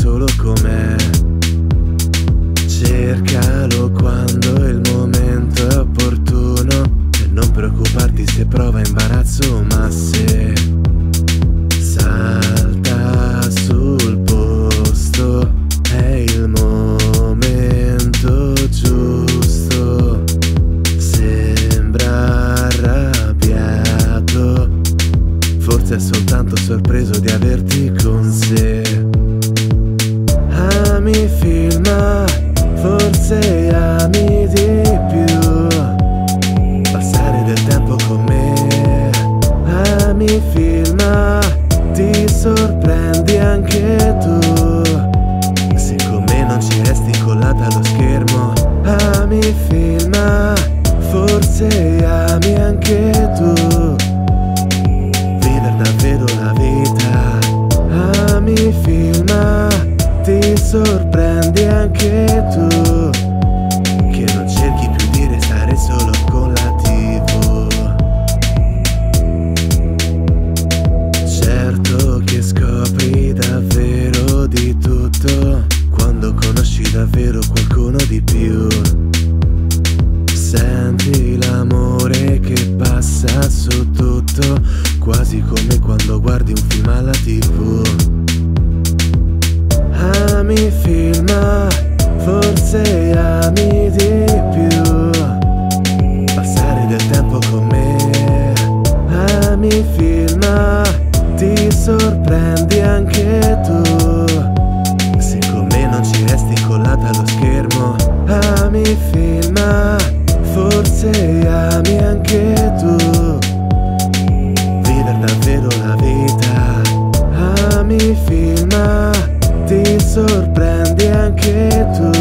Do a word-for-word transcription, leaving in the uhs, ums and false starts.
solo com'è. Cercalo quando il momento è opportuno e non preoccuparti se prova imbarazzo, ma se salta sul posto è il momento giusto. Sembra arrabbiato, forse è soltanto sorpreso di averti con sé. Ami filma, forse ami di più, passare del tempo con me. Ami filma, ti sorprendi anche tu, se con me non ci resti incollata allo schermo. Ami filma, forse ami anche tu, vivere davvero la vita. Ami filma, ti sorprendi anche tu, che non cerchi più di restare solo con la tivù. Certo che scopri davvero di tutto quando conosci davvero qualcuno di più. Senti l'amore che passa su tutto, quasi come quando guardi un film alla tivù. Ami filma, forse ami di più, passare del tempo con me. Ami filma, ti sorprendi anche tu, se con me non ci resti incollata allo schermo. Ami filma, forse ami anche tu, vivere davvero la vita. Ami filma, ti sorprendi anche tu.